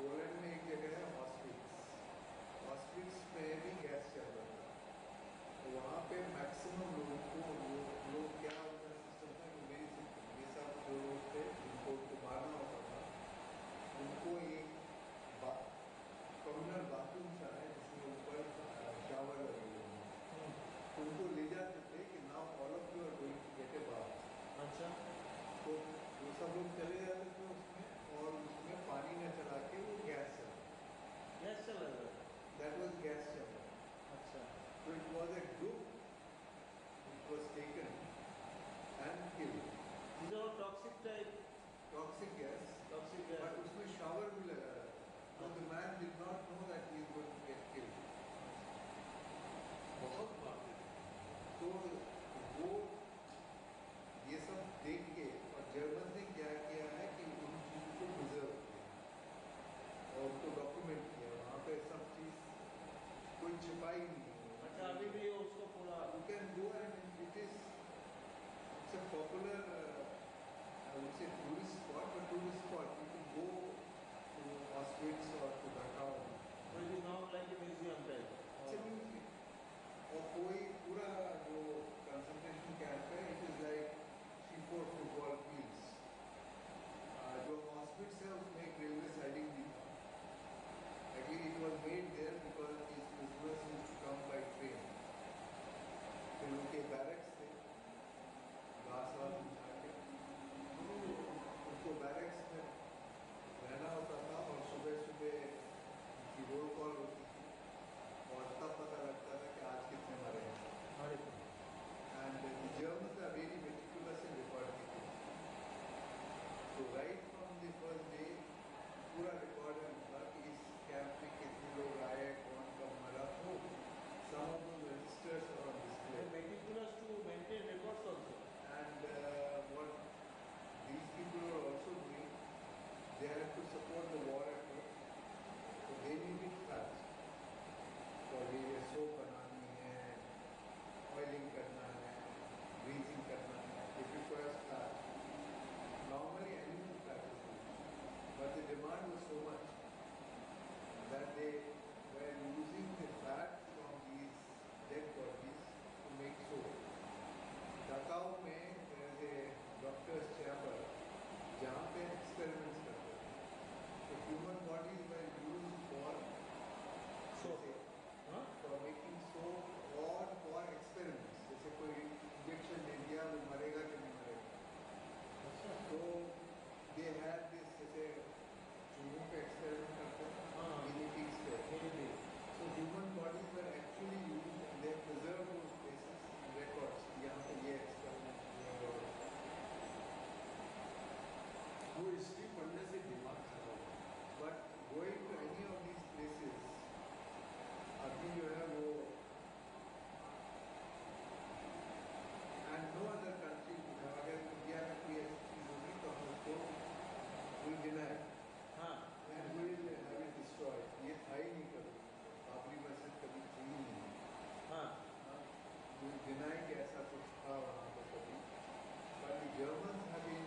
Poland में एक जगह है ऑस्ट्रिच में भी गैस चल रहा था। तो वहाँ पे मैक्सिमम लोगों को लोग क्या उनका सिस्टम था कि ये सब जो लोग थे जिनको मारना होता था उनको एक कम्युनल बाथरूम सा है जिसमें ऊपर शावर लगे हुए हैं, तो उनको ले जाते थे कि now all of you are going to get a bath. अच्छा। तो वो सब लोग चले जाते थे उसमें और उसमें पानी न चला के वो गैस चल रहा था। दैट वाज गैस चल रहा। अच्छा। So it was a group which was taken and killed. These are toxic type. Toxic gas. Toxic gas. But उसमें shower भी लगा रहा था. So the man did not know that he is going to get killed. बहुत बात है। तो वो ये सब देख के और जर्मन ने क्या किया है कि उन चीज़ों को प्रिजर्व किया और उनको डॉक्यूमेंट किया। वहाँ पे सब चीज़ कोई छिपाई नहीं है। अच्छा, अभी भी उसको पूरा you can go and it is it's a popular I would say tourist spot, but tourist spot you can go to Auschwitz or to Dachau. So it is now like a museum type. It's a museum. और कोई पूरा जो concentration camp है it is like C4 football fields. जो Auschwitz है उसमें एक railway siding भी था। Actually it was made there because these prisoners used to come by train. फिर उनके बैरक्स थे, घास वास बिछा के, उनको बैरक्स में रहना होता था और सुबह सुबह उनकी रोल कॉल होती थी और तब पता लगता था कि आज कितने मरे हैं। And the Germans are very meticulous in recording things. तो right from the first day पूरा रिकॉर्ड है उनका कि इस कैंप में कितने लोग आए, कौन कब मरा। तो some of those registers are on display. They are meticulous to maintain records also. And what these people are also doing, they have to support the war effort. So they needed fats. So ये soap बनानी है, oiling करना है, greasing करना है, it requires fat. Normally animal fat is used, but the demand was so much that they were using the fat from these dead bodies to make soap. Dachau में there is a doctor's chamber जहाँ पे experiments करते थे. So human bodies were used for Soap. for making soap or for experiments. जैसे कोई injection दे दिया वो मरेगा कि नहीं मरेगा. So they had this जैसे चूहों पे एक्सपेरिमेंट करते हैं, guinea pigs पे. So human bodies were actually used and they preserved those places and records. यहाँ पे ये एक्सपेरिमेंट हुआ और वो हिस्ट्री पढ़ने से दिमाग खराब होता है। But going to any of these places, अभी जो है वो and no other country अगर इंडिया में कोई ऐसी चीज़ होगी तो हम उसको will deny. And we will have it destroyed. ये था ही नहीं कभी, बाबरी मस्जिद कभी थी ही नहीं। We will deny कि ऐसा कुछ था वहाँ पर कभी। But the Germans have been,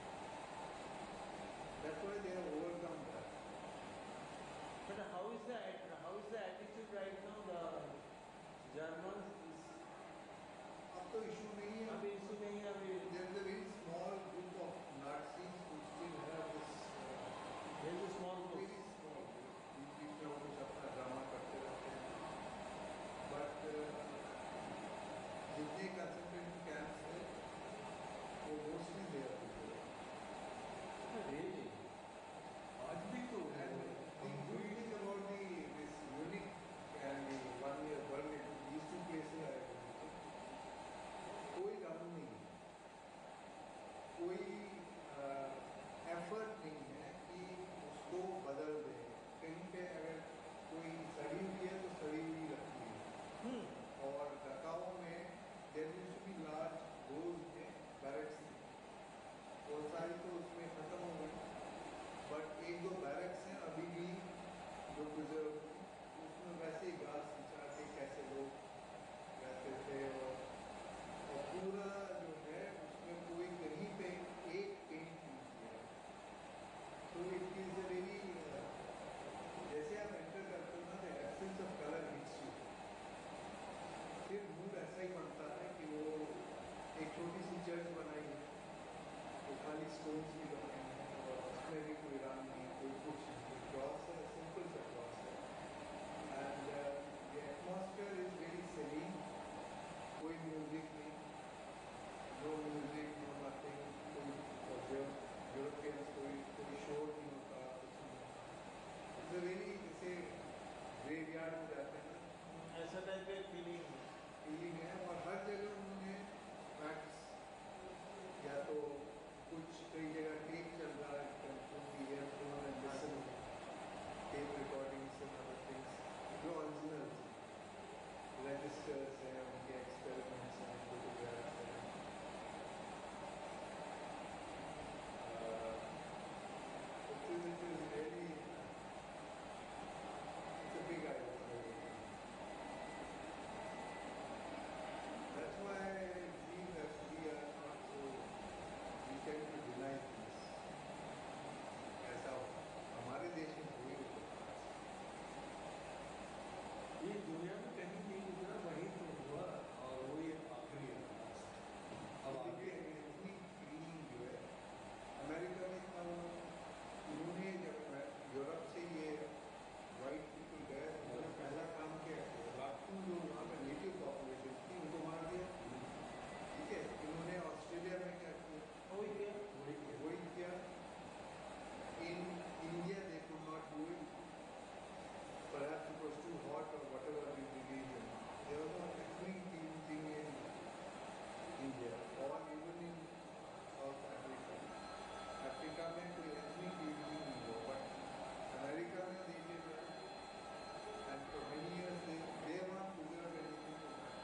that's why they have overcome that. But how is the attitude right now? The Germans अब तो इशू नहीं है। अभी इशू नहीं है अभी। There is a very small group of Nazis who still have this. Very small group. Very small group. बीच में वो कुछ अपना ड्रामा करते रहते हैं। But जितने कंसंट्रेशन कैंप्स हैं वो मोस्टली दे रहे Really? आज भी तो है। The good thing about this Munich and the 1 year Berlin, these two places are कोई कानून नहीं है, कोई एफर्ट नहीं है कि उसको बदलना यार्ड में जाते हैं ना, ऐसा टाइप का फीलिंग है। फीलिंग है। और हर जगह उन्होंने फैक्ट्स, या तो कुछ कई जगह टेप चल रहा है, earphone and listen, tape recordings and other things जो ओरिजिनल रजिस्टर्स हैं, उनके एक्सपेरिमेंट्स हैं, फोटोग्राफ्स हैं। It is really, it's a big eye-opener. That's why I feel that we are not so, we tend to deny things. ऐसा हमारे देश में हुई होता है। ये दुनिया में कहीं नहीं गुजरा, वहीं तो हुआ और वही आखिरी है। अब आगे इतनी क्लीनिंग जो है अमेरिका में इतना, उन्होंने जब यूरोप से ये वाइट पीपल गए, उन्होंने पहला काम किया, लाखों जो वहाँ पर नेटिव पॉपुलेशन थी उनको मार दिया। ठीक है, इन्होंने ऑस्ट्रेलिया में क्या किया, वही किया। In India they could not do it, perhaps it was too hot or whatever the region. There was no ethnic cleansing in India or even in South Africa. Africa में कोई ethnic cleansing नहीं हुआ, but America में they did that. And for many years they weren't preserved anything to happen.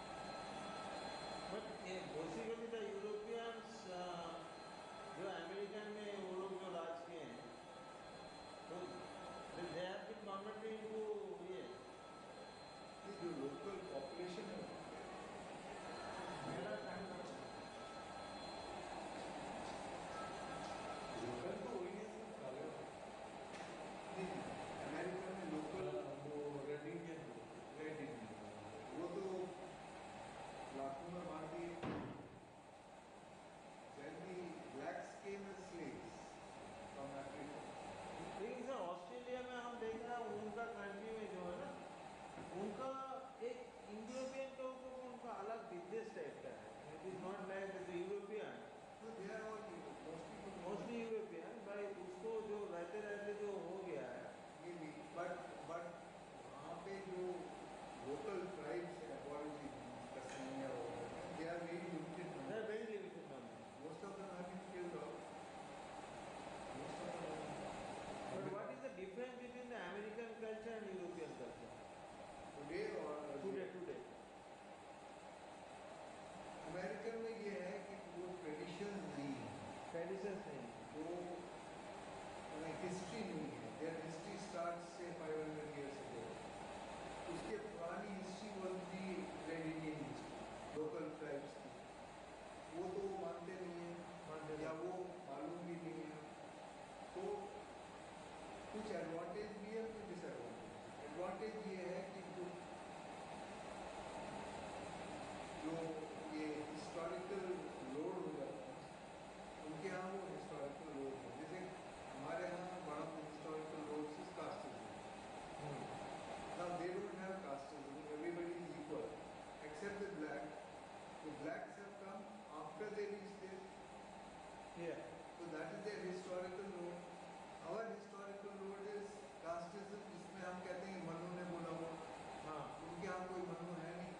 But basically the Europeans जो American में वो लोग जो राज किए हैं, तो they have been converted into ये ये जो local population है, मेरा टाइम लोकल तो वही है, सब काले अमेरिका में local वो रेड इंडियन रेड इंडियन वो तो लाखों में मार दिए। Then the blacks came as slaves from Africa. लेकिन सर ऑस्ट्रेलिया में हम देख रहे हैं उनका कंट्री में जो है ना, उनका एक यूरोपियन के ऊपर उनका अलग बिजनेस टाइप का है। It is not like the European, So they are all mostly mostly European भाई, उसको जो रहते रहते जो हो गया है। but वहाँ पे जो local tribes है, aborigines, Tasmania वगैरह, they are very limited they are numbers. Very limited number. Most of them have been killed off. Most of them. But what is the difference between the American culture and European culture Today or today? American में ये है कि वो tradition नहीं है, traditions नहीं। वो history नहीं है। देयर हिस्ट्री स्टार्ट से 500 years ago. उसके पुरानी history was the red Indian history, local tribes की। वो तो वो मानते नहीं हैं, या वो मालूम भी नहीं है। तो कुछ एडवांटेज भी है, कुछ डिसएडवांटेज। एडवांटेज ये है कि जो ये हिस्टोरिकल लोड हो जाता है, उनके यहाँ वो हिस्टोरिकल लोड है। जैसे हमारे यहाँ बड़ा historical load is casteism. Now they don't have casteism, everybody is equal except the black. The blacks have come after they reached there. Yeah. So that is their historical load. Our historical load is casteism, जिसमें हम कहते हैं मनु ने बोला हुआ। हाँ। उनके यहाँ कोई मनु है नहीं।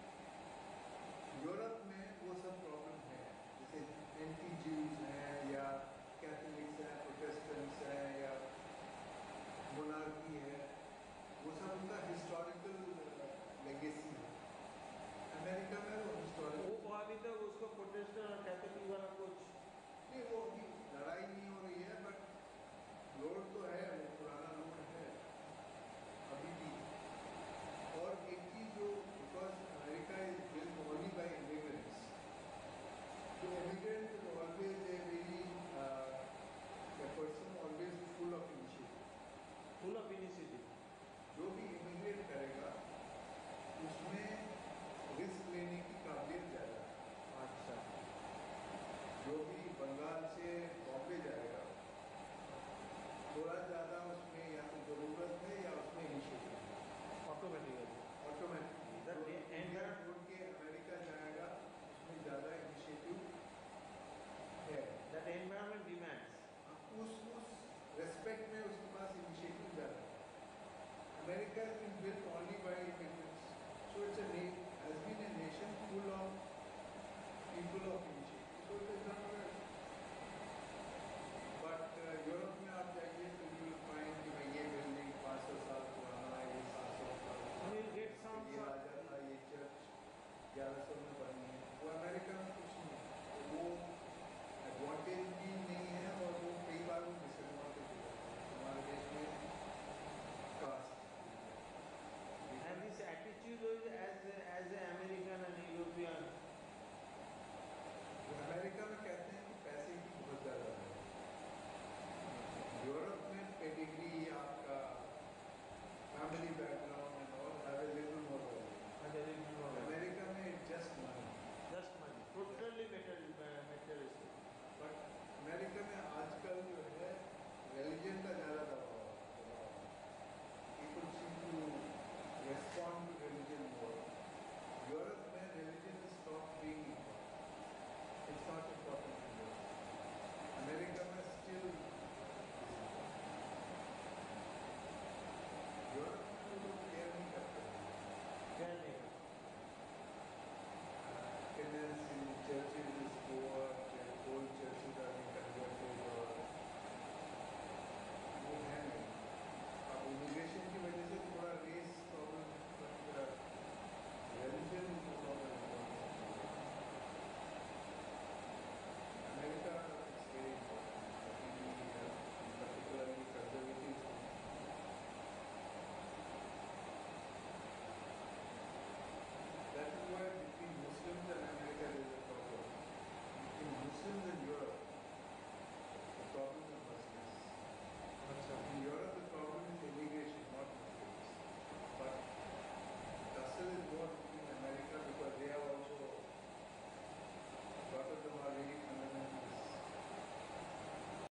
यूरोप में वो सब प्रॉब्लम है, जैसे एंटी ज्यूज हैं या कैथोलिक्स हैं, प्रोटेस्टेंट्स हैं या मोनार्की है, वो सब उनका हिस्टोरिकल लेगेसी है। अमेरिका में वो हिस्टोरिकल वो अभी तक उसको प्रोटेस्टेंट और कैथोलिक वाला कुछ नहीं, वो अभी लड़ाई नहीं हो रही है, बट लोड तो है, वो पुराना लोड है अभी भी। और एक चीज जो, because America is built only by immigrants, तो immigrant is always a very person always full of initiative. जो भी इमिग्रेट करेगा उसमें रिस्क लेने की काबिलियत ज़्यादा है। अच्छा। जो भी बंगाल से बॉम्बे जाएगा, थोड़ा ज़्यादा उसमें या तो ज़रूरत है या उसमें इनिशिएटिव है। ऑटोमेटिकली इंडिया छोड़ के अमेरिका जाएगा, उसमें ज़्यादा इनिशिएटिव है। दैट एनवायरनमेंट डिमांड्स उस रेस्पेक्ट में उसके पास इनिशिएटिव ज़्यादा है। America America has been built only by immigrants. So it's has been a nation full of people of initiative. So it is done